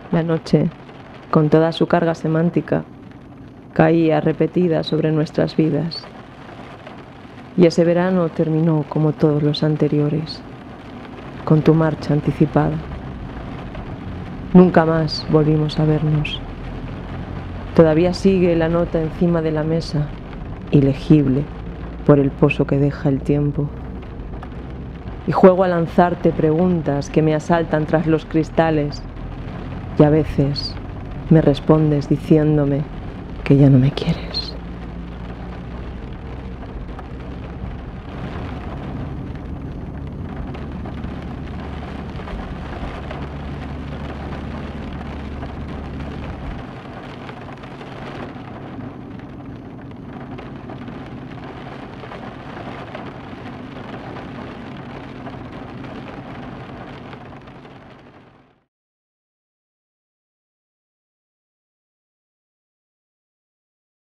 La noche, con toda su carga semántica, caía repetida sobre nuestras vidas. Y ese verano terminó como todos los anteriores, con tu marcha anticipada. Nunca más volvimos a vernos. Todavía sigue la nota encima de la mesa, ilegible por el pozo que deja el tiempo. Y juego a lanzarte preguntas que me asaltan tras los cristales, y a veces me respondes diciéndome que ya no me quieres.